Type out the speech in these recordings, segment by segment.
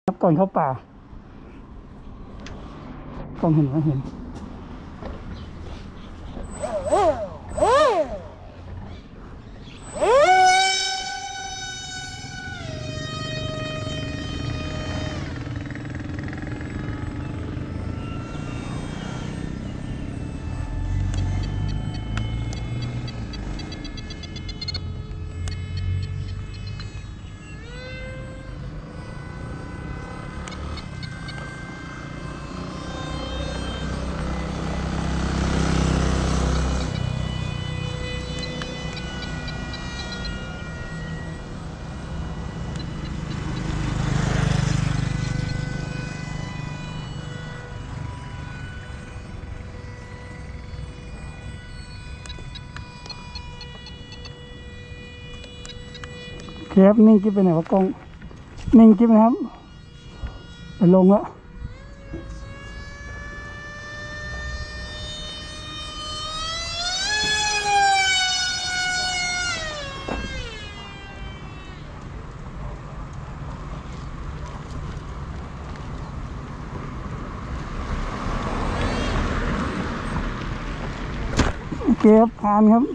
ครับก่อนเข้าป่า กล้องเห็นไหมเห็นครับนิ่งกิ๊บไปไหนวะกล้องนิ่งกิ๊บนะครับไปลงละโอเคครับผ่านครับ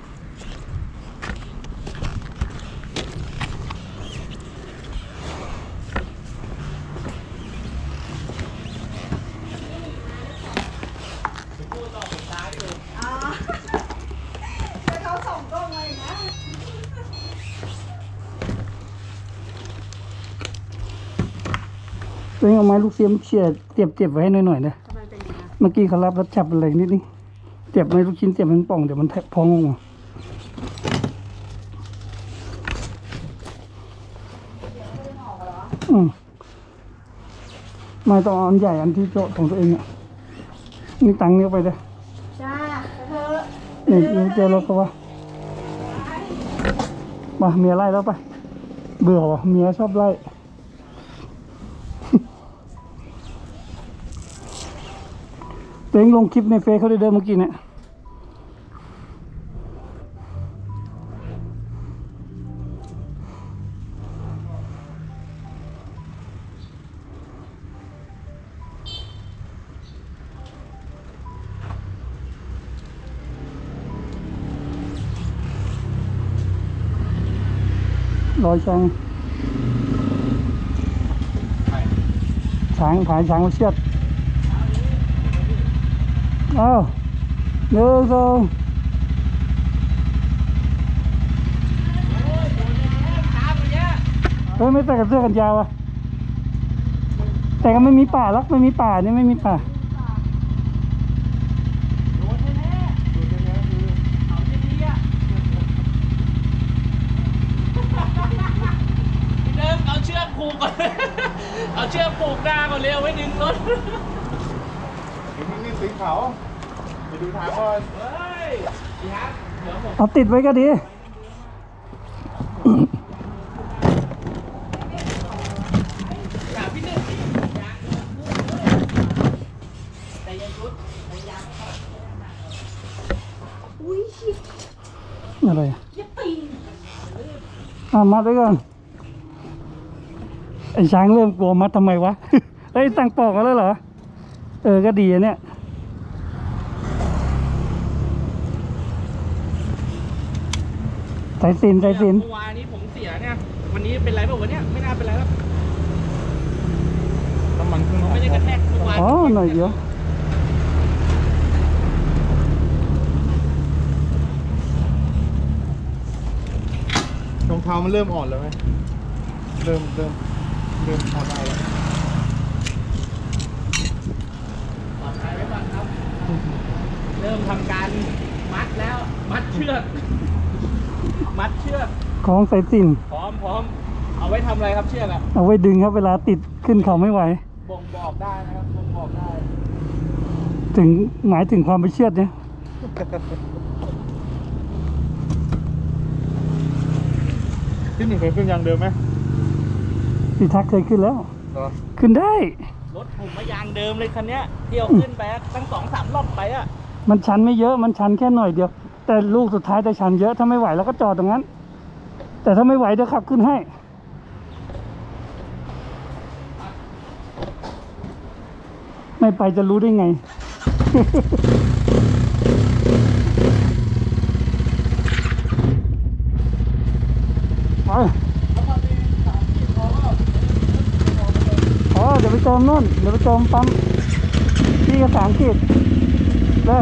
ตัวเองเอาไม้ลูกเสียมเสียบไว้ให้หน่อยนะเมื่อกี้เขารับแล้วจับอะไรนิดนึงเสียบไม้ลูกชิ้นเสียบมันป่องเดี๋ยวมันแทะพองออกมาไม่ต้องเอาอันใหญ่อันที่โจทย์ของตัวเองอ่ะนี่ตังค์เนี้ยไปเลยจ้าเธอนี่เจอรถเขาวะมาเมียไล่แล้วไปเบื่อวะเมียชอบไล่ตัวเองลงคลิปในเฟซเขาได้เดินเมื่อกี้เนี่ยรอยช้างผายช้างมาเชือดอ้าวเดินส่งเฮ้ยไม่แต่กับเสื้อกันยาวอะแต่ก็ไม่มีป่าล็อกไม่มีป่านี่ไม่มีป่าผูกก่อนเอาเชือกผูกหน้าก่อนเร็วไว้ดึงรถนี่สีขาวไปดูทางก่อนเฮ้ยเอาติดไว้ก็ดีพี่หนึ่งแต่ยังชุดอุ้ยอะไรมัดไว้ก่อนไอ้ช้างเริ่มกลัวมัดทำไมวะ เฮ้ยตั้งปอกมาแล้วเหรอก็ดีเนี่ยสายสินเมื่อวานนี้ผมเสียเนี่ยวันนี้เป็นไรบ้างวันนี้ไม่น่าเป็นไรแล้วน้ำมันเครื่องไม่ได้กระแทกเมื่อวานหน่อยเดียวรองเท้ามันเริ่มอ่อนแล้วไหมเริ่มพอได้แล้วปลอดภัยไว้ก่อนครับเริ่มทำการมัดแล้วมัดเชือกของสายสินพร้อมเอาไว้ทำอะไรครับเชือกอะเอาไว้ดึงครับเวลาติดขึ้นเขาไม่ไหวบ่งบอกได้นะครับบ่งบอกได้หมายถึงความไปเชือดเนี่ยที่หนึ่งเคยขึ้นยางเดิมไหมพี่ทักเคยขึ้นแล้วขึ้นได้รถผมมายางเดิมเลยคันนี้เที่ยวขึ้นไปตั้ง2-3 รอบไปอะมันชันไม่เยอะมันชันแค่หน่อยเดียวแต่ลูกสุดท้ายจะชันเยอะถ้าไม่ไหวแล้วก็จอดตรงนั้นแต่ถ้าไม่ไหวเดี๋ยวขับขึ้นให้เไม่ไปจะรู้ได้ไง ไปอ๋อเดี๋ยวไปเติมนู่นเดี๋ยวไปเติมปั๊มที่กระสังขีดเลย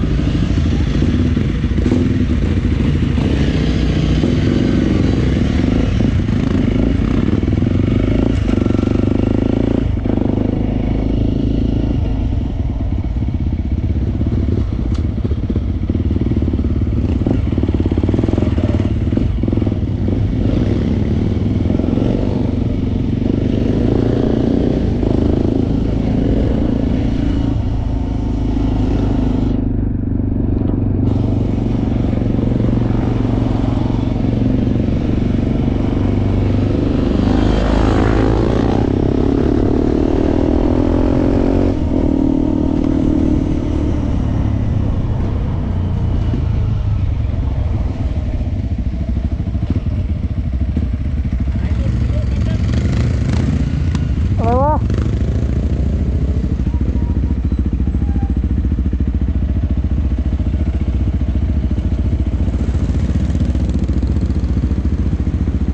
อะไรวะ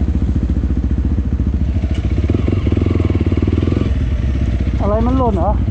อะไรมันหล่นเหรอ